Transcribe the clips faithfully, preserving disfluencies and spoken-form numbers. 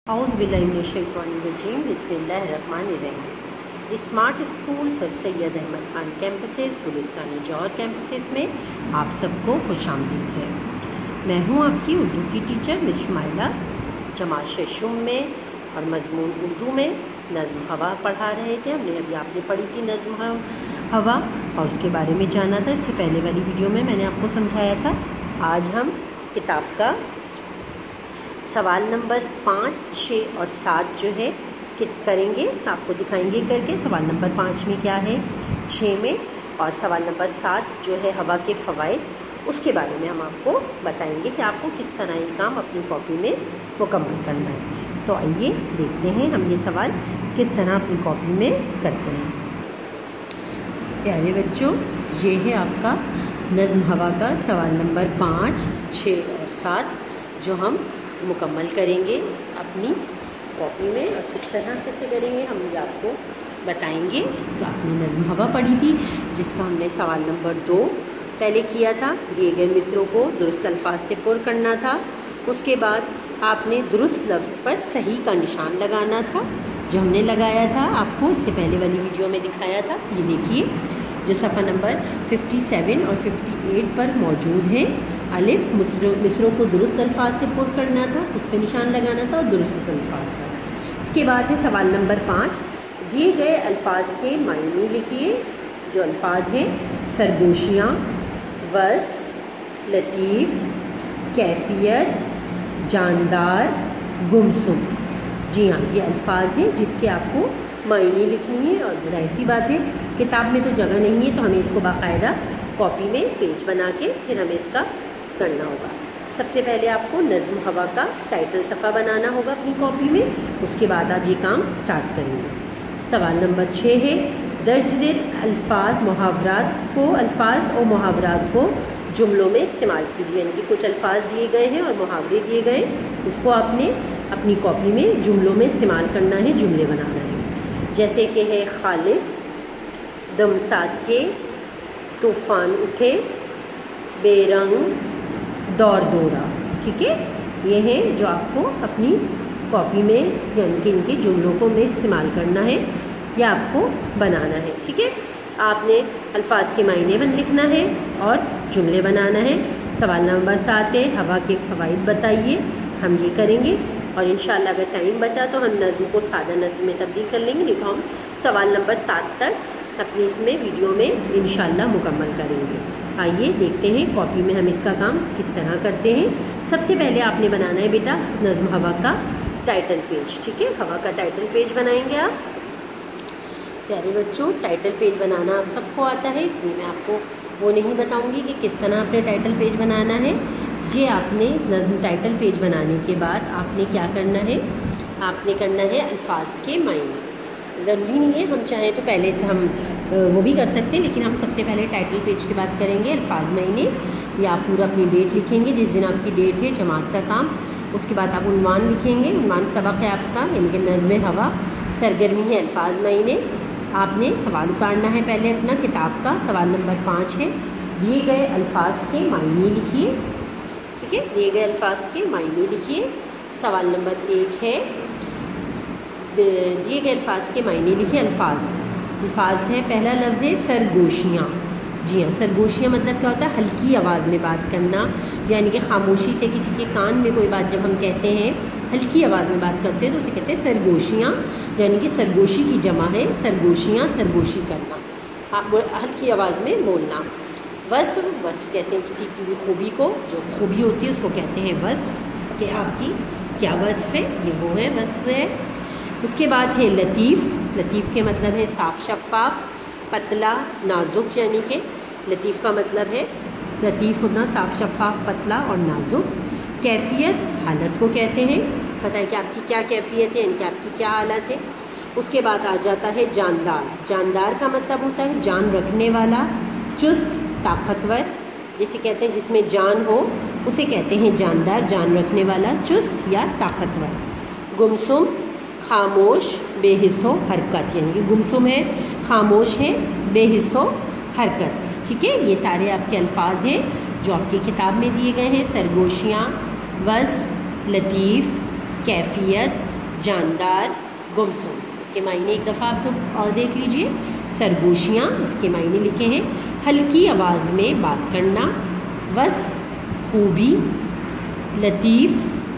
اعوذ باللہ من الشیطان الرجیم بسم اللہ الرحمن الرحیم۔ Smart school sir Syed Ahmed Khan campuses گلستانی جوہر کیمپسز میں آپ سب کو خوش آمدید ہے۔ میں ہوں آپ کی اردو کی ٹیچر مس شمائلہ، جماعت ششم میں اور مضمون اردو میں نظم ہوا پڑھا رہے تھے۔ ہم نے ابھی آپ نے پڑھی تھی نظم ہوا اور اس کے بارے میں جانا تھا۔ اس سے پہلے والی ویڈیو میں میں نے آپ کو سمجھایا تھا۔ آج ہم کتاب کا سوال نمبر پانچ، چھ اور سات جو ہے کریں گے، آپ کو دکھائیں گے کر کے۔ سوال نمبر پانچ میں کیا ہے، چھ میں، اور سوال نمبر سات جو ہے ہوا کے فوائد، اس کے بارے میں ہم آپ کو بتائیں گے کہ آپ کو کس طرح یہ کام اپنی کاپی میں مکمل کرنا ہے۔ تو آئیے دیکھتے ہیں ہم یہ سوال کس طرح اپنی کاپی میں کرتے ہیں۔ پیارے بچوں، یہ ہے آپ کا نظم ہوا کا سوال نمبر پانچ، چھ اور سات جو ہم مکمل کریں گے اپنی کاپی میں، اور کس طرح کیسے کریں گے ہم یہ آپ کو بتائیں گے۔ تو آپ نے نظم ہوا پڑھی تھی جس کا ہم نے سوال نمبر دو پہلے کیا تھا، دیے گئے مصروں کو درست الفاظ سے پر کرنا تھا۔ اس کے بعد آپ نے درست لفظ پر صحیح کا نشان لگانا تھا، جو ہم نے لگایا تھا آپ کو اس سے پہلے والی ویڈیو میں دکھایا تھا۔ یہ دیکھیے جو صفحہ نمبر ففٹی سیون اور ففٹی ایٹ پر موجود ہے۔ الف مصروں کو درست الفاظ سے پر کرنا تھا، اس پہ نشان لگانا تھا، اور درست الفاظ پر۔ اس کے بعد ہے سوال نمبر پانچ، دیے گئے الفاظ کے معنی لکھیے۔ جو الفاظ ہیں سرگوشیاں، وصف، لطیف، کیفیت، جاندار، گمسم۔ جی ہاں، یہ الفاظ ہیں جس کے آپ کو معنی لکھنی ہے، اور ظاہر سی بات ہے کتاب میں تو جگہ نہیں ہے، تو ہمیں اس کو باقاعدہ کاپی میں پیج بنا کے پھر ہمیں اس کا کرنا ہوگا۔ سب سے پہلے آپ کو نظم ہوا کا ٹائٹل صفحہ بنانا ہوگا اپنی کاپی میں، اس کے بعد آپ یہ کام سٹارٹ کریں گے۔ سوال نمبر چھ ہے، درج ذیل الفاظ محاورات کو الفاظ اور محاورات کو جملوں میں استعمال کیجیے۔ یعنی کہ کچھ الفاظ دیے گئے ہیں اور محاورے دیے گئے، اس کو آپ نے اپنی کاپی میں جملوں میں استعمال کرنا ہے، جملے بنانا ہے۔ جیسے کہ ہے خالص، دم ساتھ کے، طوفان اٹھے، بے رنگ، دور دورہ۔ ٹھیک ہے، یہ ہیں جو آپ کو اپنی کاپی میں یعنی کہ ان کے جملوں کو میں استعمال کرنا ہے یا آپ کو بنانا ہے۔ ٹھیک ہے، آپ نے الفاظ کے معنی بن لکھنا ہے اور جملے بنانا ہے۔ سوال نمبر سات ہے، ہوا کے فوائد بتائیے۔ ہم یہ کریں گے، اور انشاءاللہ اگر ٹائم بچا تو ہم نظم کو سادہ نظم میں تبدیل کر لیں گے، نہیں تو ہم سوال نمبر سات تک اپنی اس میں ویڈیو میں انشاءاللہ مکمل کریں گے۔ آئیے دیکھتے ہیں کاپی میں ہم اس کا کام کس طرح کرتے ہیں۔ سب سے پہلے آپ نے بنانا ہے بیٹا نظم ہوا کا ٹائٹل پیج۔ ٹھیک ہے، ہوا کا ٹائٹل پیج بنائیں گے آپ۔ پیارے بچوں، ٹائٹل پیج بنانا آپ سب کو آتا ہے، اس لیے میں آپ کو وہ نہیں بتاؤں گی کہ کس طرح آپ نے ٹائٹل پیج بنانا ہے۔ یہ آپ نے نظم ٹائٹل پیج بنانے کے بعد آپ نے کیا کرنا ہے، آپ نے کرنا ہے الفاظ کے معنی۔ ضروری نہیں ہے، ہم چاہیں تو پہلے سے ہم وہ بھی کر سکتے ہیں، لیکن ہم سب سے پہلے ٹائٹل پیج کے بعد کریں گے الفاظ معنی، یا آپ پورا اپنی ڈیٹ لکھیں گے جس دن آپ کی ڈیٹ ہے جماعت کا کام۔ اس کے بعد آپ عنوان لکھیں گے، عنوان سبق ہے آپ کا، یعنی کہ نظم ہوا، سرگرمی ہے الفاظ معنی۔ آپ نے سوال اتارنا ہے پہلے اپنا کتاب کا، سوال نمبر پانچ ہے، دیے گئے الفاظ کے معنی لکھیے۔ ٹھیک ہے، دیے گئے الفاظ کے معنی لکھیے۔ سوال نمبر ایک ہے، دیے گئے الفاظ کے معنی لکھیے۔ الفاظ الفاظ ہے، پہلا لفظ ہے سرگوشیاں۔ جی ہاں، سرگوشیاں مطلب کیا ہوتا ہے، ہلکی آواز میں بات کرنا، یعنی کہ خاموشی سے کسی کے کان میں کوئی بات جب ہم کہتے ہیں ہلکی آواز میں بات کرتے ہیں تو اسے کہتے ہیں سرگوشیاں، یعنی کہ سرگوشی کی جمع ہے سرگوشیاں، سرگوشی کرنا، آپ ہلکی آواز میں بولنا۔ وصف وصف کہتے ہیں کسی کی بھی خوبی کو، جو خوبی ہوتی ہے اس کو کہتے ہیں وصف، کہ آپ کی کیا وصف ہے، یہ وہ ہے وصف ہے۔ اس کے بعد ہے لطیف، لطیف کے مطلب ہے صاف شفاف، پتلا، نازک، یعنی کہ لطیف کا مطلب ہے لطیف ہونا، صاف شفاف، پتلا اور نازک۔ کیفیت حالت کو کہتے ہیں، پتہ ہے کہ آپ کی کیا کیفیت ہے، یعنی کہ آپ کی کیا حالت ہے۔ اس کے بعد آ جاتا ہے جاندار، جاندار کا مطلب ہوتا ہے جان رکھنے والا، چست، طاقتور، جسے کہتے ہیں جس میں جان ہو اسے کہتے ہیں جاندار، جان رکھنے والا، چست یا طاقتور۔ گمسم خاموش، بے حس و حرکت، یعنی کہ گمسم ہے، خاموش ہے، بے حس و حرکت۔ ٹھیک ہے، یہ سارے آپ کے الفاظ ہیں جو آپ کی کتاب میں دیے گئے ہیں۔ سرگوشیاں، وصف، لطیف، کیفیت، جاندار، گمسم۔ اس کے معنی ایک دفعہ آپ تو اور دیکھ لیجئے۔ سرگوشیاں، اس کے معنی لکھے ہیں ہلکی آواز میں بات کرنا، وصف خوبی، لطیف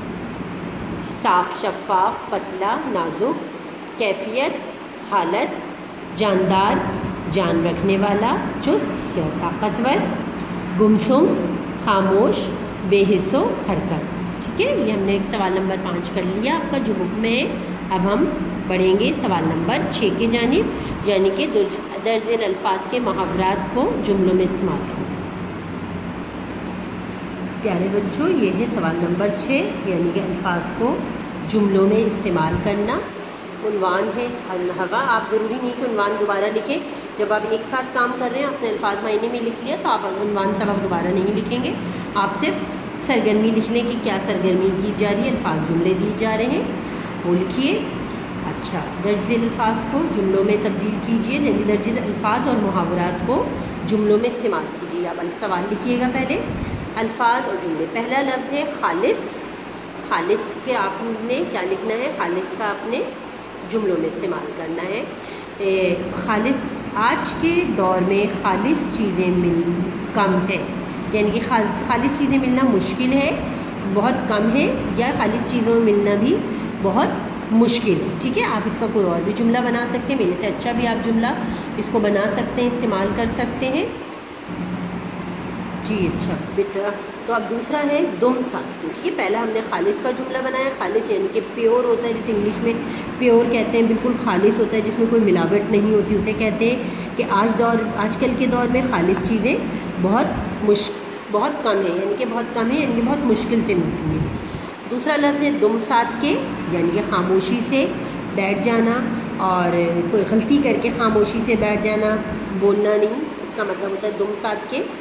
صاف شفاف پتلا نازک، کیفیت حالت، جاندار جان رکھنے والا چست یا طاقتور، گمسم خاموش بے حس و حرکت۔ ٹھیک ہے، یہ ہم نے ایک سوال نمبر پانچ کر لیا آپ کا جو بک میں ہے۔ اب ہم بڑھیں گے سوال نمبر چھ کے جانب، یعنی کہ درج ذیل الفاظ کے محاورات کو جملوں میں استعمال کرنا۔ پیارے بچوں، یہ ہے سوال نمبر چھ، یعنی کہ الفاظ کو جملوں میں استعمال کرنا۔ عنوان ہے ہوا۔ آپ ضروری نہیں کہ عنوان دوبارہ لکھیں، جب آپ ایک ساتھ کام کر رہے ہیں اپنے الفاظ معنی میں لکھ لیا تو آپ عنوان سبق دوبارہ نہیں لکھیں گے، آپ صرف سرگرمی لکھ لیں کہ کیا سرگرمی کی جا رہی ہے، الفاظ جملے دیے جا رہے ہیں وہ لکھیے۔ اچھا، درج ذیل الفاظ کو جملوں میں تبدیل کیجیے، یعنی درج ذیل الفاظ اور محاورات کو جملوں میں استعمال کیجیے۔ آپ سوال لکھیے گا پہلے، الفاظ اور جملے۔ پہلا لفظ ہے خالص۔ خالص کے آپ نے کیا لکھنا ہے؟ خالص کا آپ نے جملوں میں استعمال کرنا ہے۔ خالص، آج کے دور میں خالص چیزیں مل کم ہے، یعنی کہ خالص چیزیں ملنا مشکل ہے، بہت کم ہے، یا خالص چیزوں میں ملنا بھی بہت مشکل ہے۔ ٹھیک ہے، آپ اس کا کوئی اور بھی جملہ بنا سکتے ہیں، میرے سے اچھا بھی آپ جملہ اس کو بنا سکتے ہیں، استعمال کر سکتے ہیں۔ جی اچھا بیٹا، تو اب دوسرا ہے دم ساتھ کی۔ ٹھیک ہے، پہلا ہم نے خالص کا جملہ بنایا۔ خالص یعنی کہ پیور ہوتا ہے، جسے انگلش میں پیور کہتے ہیں، بالکل خالص ہوتا ہے جس میں کوئی ملاوٹ نہیں ہوتی، اسے کہتے ہیں کہ آج دور آج کل کے دور میں خالص چیزیں بہت مش بہت کم ہے، یعنی کہ بہت کم ہے، یعنی کہ بہت مشکل سے ملتی ہیں۔ دوسرا لفظ ہے دم ساتھ کے، یعنی کہ خاموشی سے بیٹھ جانا، اور کوئی غلطی کر کے خاموشی سے بیٹھ جانا، بولنا نہیں، اس کا مطلب ہوتا ہے دم ساتھ کے۔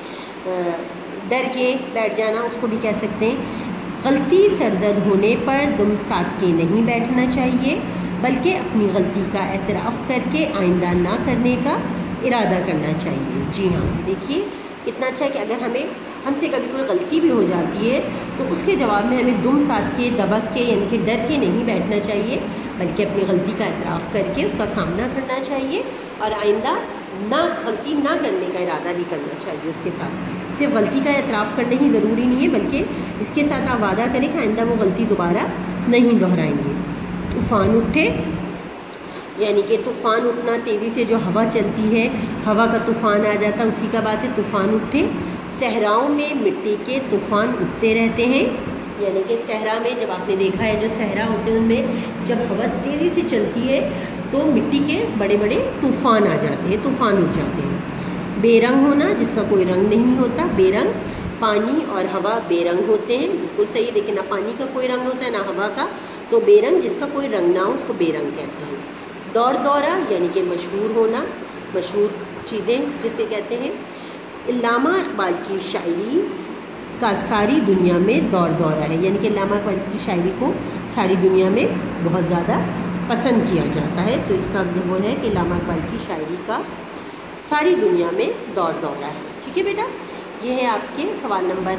ڈر کے بیٹھ جانا، اس کو بھی کہہ سکتے ہیں۔ غلطی سرزد ہونے پر دم ساتھ کے نہیں بیٹھنا چاہیے، بلکہ اپنی غلطی کا اعتراف کر کے آئندہ نہ کرنے کا ارادہ کرنا چاہیے۔ جی ہاں، دیکھیے کتنا اچھا ہے کہ اگر ہمیں ہم سے کبھی کوئی غلطی بھی ہو جاتی ہے تو اس کے جواب میں ہمیں دم ساتھ کے، دبک کے، یعنی کہ ڈر کے نہیں بیٹھنا چاہیے، بلکہ اپنی غلطی کا اعتراف کر کے اس کا سامنا کرنا چاہیے، اور آئندہ نہ غلطی نہ کرنے کا ارادہ بھی کرنا چاہیے۔ اس کے ساتھ صرف غلطی کا اعتراف کرنا ہی ضروری نہیں ہے، بلکہ اس کے ساتھ آپ وعدہ کریں کہ آئندہ وہ غلطی دوبارہ نہیں دہرائیں گے۔ طوفان اٹھے، یعنی کہ طوفان اٹھنا، تیزی سے جو ہوا چلتی ہے، ہوا کا طوفان آ جاتا ہے، اسی کا بات ہے طوفان اٹھے۔ صحراؤں میں مٹی کے طوفان اٹھتے رہتے ہیں، یعنی کہ صحرا میں جب آپ نے دیکھا ہے جو صحرا ہوتے ہیں ان میں جب ہوا تیزی سے چلتی ہے تو مٹی کے بڑے بڑے طوفان آ جاتے ہیں، طوفان اٹھ جاتے ہیں۔ بے رنگ ہونا، جس کا کوئی رنگ نہیں ہوتا، بے رنگ، پانی اور ہوا بے رنگ ہوتے ہیں، بالکل صحیح، لیکن نہ پانی کا کوئی رنگ ہوتا ہے نہ ہوا کا، تو بے رنگ جس کا کوئی رنگ نہ ہو اس کو بے رنگ کہتے ہیں۔ دور دورہ یعنی کہ مشہور ہونا، مشہور چیزیں جسے کہتے ہیں۔ علامہ اقبال کی شاعری کا ساری دنیا میں دور دورہ ہے، یعنی کہ علامہ اقبال کی شاعری کو ساری دنیا میں بہت زیادہ پسند کیا جاتا ہے، تو اس کا وہ ہے کہ علامہ اقبال کی شاعری کا ساری دنیا میں دور دورہ ہے۔ ٹھیک ہے بیٹا، یہ ہے آپ کے سوال نمبر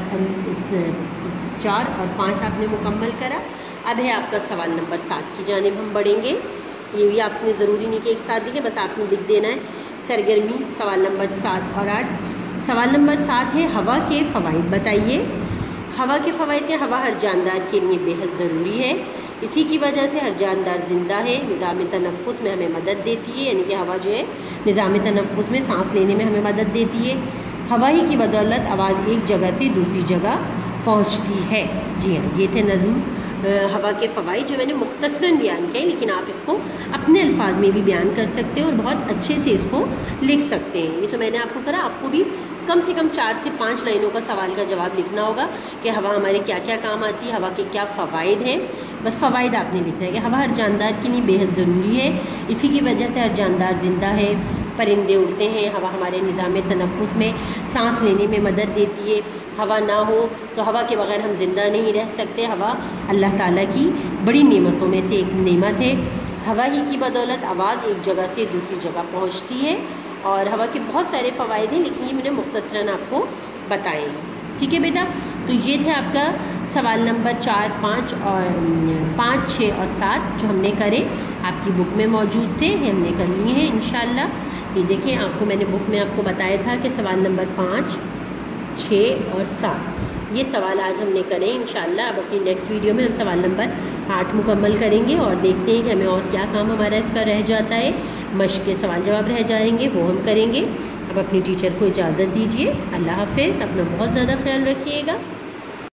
چار اور پانچ آپ نے مکمل کرا۔ اب ہے آپ کا سوال نمبر سات کی جانب ہم بڑھیں گے۔ یہ بھی آپ نے ضروری نہیں کہ ایک ساتھ لکھیں، بس آپ نے لکھ دینا ہے سرگرمی سوال نمبر سات اور آٹھ۔ سوال نمبر سات ہے ہوا کے فوائد بتائیے۔ ہوا کے فوائد کے، ہوا ہر جاندار کے لیے بے حد ضروری ہے، اسی کی وجہ سے ہر جاندار زندہ ہے، نظام تنفس میں ہمیں مدد دیتی ہے، یعنی کہ ہوا جو ہے نظام تنفس میں سانس لینے میں ہمیں مدد دیتی ہے۔ ہوا ہی کی بدولت آواز ایک جگہ سے دوسری جگہ پہنچتی ہے۔ جی ہاں، یہ تھے نظم ہوا کے فوائد جو میں نے مختصراً بیان کیے، لیکن آپ اس کو اپنے الفاظ میں بھی بیان کر سکتے ہیں اور بہت اچھے سے اس کو لکھ سکتے ہیں۔ یہ تو میں نے آپ کو کرا، آپ کو بھی کم سے کم چار سے پانچ لائنوں کا سوال کا جواب لکھنا ہوگا کہ ہوا ہمارے کیا کیا کام آتی ہے، ہوا کے کیا فوائد ہیں، بس فوائد آپ نے لکھنا ہے کہ ہوا ہر جاندار کے لیے بے حد ضروری ہے، اسی کی وجہ سے ہر جاندار زندہ ہے، پرندے اڑتے ہیں، ہوا ہمارے نظام تنفس میں سانس لینے میں مدد دیتی ہے، ہوا نہ ہو تو ہوا کے بغیر ہم زندہ نہیں رہ سکتے، ہوا اللہ تعالیٰ کی بڑی نعمتوں میں سے ایک نعمت ہے۔ ہوا ہی کی بدولت آواز ایک جگہ سے دوسری جگہ پہنچتی ہے، اور ہوا کے بہت سارے فوائد ہیں، لیکن یہ میں نے مختصراً آپ کو بتائے ہیں۔ ٹھیک ہے بیٹا، تو یہ تھے آپ کا سوال نمبر چار پانچ اور پانچ چھ اور سات جو ہم نے کرے آپ کی بک میں موجود تھے، یہ ہم نے کر لیے ہیں انشاءاللہ۔ یہ دیکھیں آپ کو میں نے بک میں آپ کو بتایا تھا کہ سوال نمبر پانچ چھ اور سات یہ سوال آج ہم نے کرے انشاءاللہ۔ اب اپنی نیکسٹ ویڈیو میں ہم سوال نمبر آٹھ مکمل کریں گے اور دیکھتے ہیں کہ ہمیں اور کیا کام ہمارا اس کا رہ جاتا ہے۔ مشق کے سوال جواب رہ جائیں گے وہ ہم کریں گے۔ اب اپنی ٹیچر کو اجازت دیجیے، اللہ حافظ، اپنا بہت زیادہ خیال رکھیے گا۔